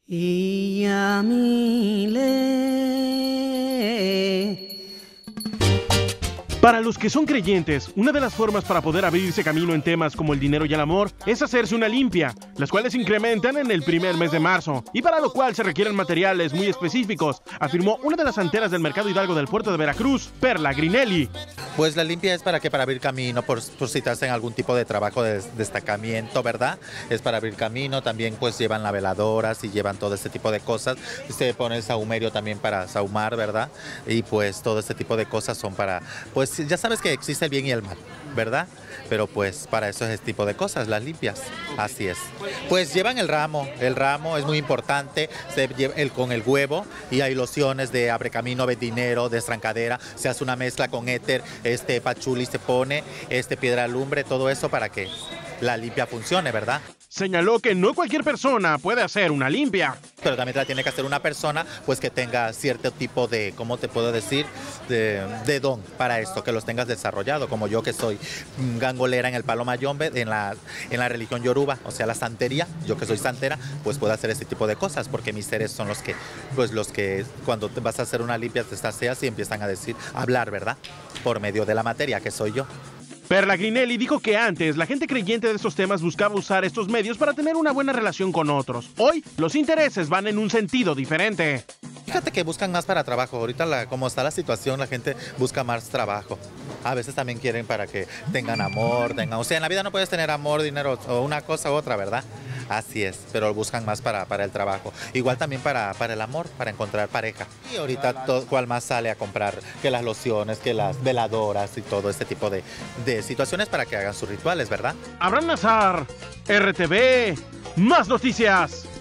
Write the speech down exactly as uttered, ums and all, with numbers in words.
Y a mi le. Para los que son creyentes, una de las formas para poder abrirse camino en temas como el dinero y el amor es hacerse una limpia, las cuales se incrementan en el primer mes de marzo, y para lo cual se requieren materiales muy específicos, afirmó una de las santeras del Mercado Hidalgo del puerto de Veracruz, Perla Grinelli. Pues la limpia es para que para abrir camino, por, por si te hacen algún tipo de trabajo de destacamiento, ¿verdad? Es para abrir camino, también pues llevan la veladora, si llevan todo este tipo de cosas, se pone el sahumerio también para sahumar, ¿verdad? Y pues todo este tipo de cosas son para, pues ya sabes que existe el bien y el mal, ¿verdad? Pero pues para eso es este tipo de cosas, las limpias, así es. Pues llevan el ramo, el ramo es muy importante, se lleva el, con el huevo, y hay lociones de abre camino, dinero, de estrancadera, se hace una mezcla con éter, este pachuli se pone, este piedra lumbre, todo eso para que la limpia funcione, ¿verdad? Señaló que no cualquier persona puede hacer una limpia. Pero también la tiene que hacer una persona pues que tenga cierto tipo de, ¿cómo te puedo decir? De, de don para esto, que los tengas desarrollado, como yo que soy gangolera en el palo mayombe, en la, en la religión yoruba, o sea la santería, yo que soy santera, pues puedo hacer este tipo de cosas, porque mis seres son los que, pues los que cuando te vas a hacer una limpia te estaseas y empiezan a decir, a hablar, ¿verdad? Por medio de la materia, que soy yo. Perla Grinelli dijo que antes la gente creyente de estos temas buscaba usar estos medios para tener una buena relación con otros. Hoy los intereses van en un sentido diferente. Fíjate que buscan más para trabajo. Ahorita la, como está la situación, la gente busca más trabajo. A veces también quieren para que tengan amor, tengan, o sea, en la vida no puedes tener amor, dinero o una cosa u otra, ¿verdad? Así es, pero buscan más para, para el trabajo. Igual también para, para el amor, para encontrar pareja. Y ahorita todo, cual más sale a comprar que las lociones, que las veladoras y todo este tipo de, de situaciones para que hagan sus rituales, ¿verdad? Abraham Nazar, R T V, más noticias.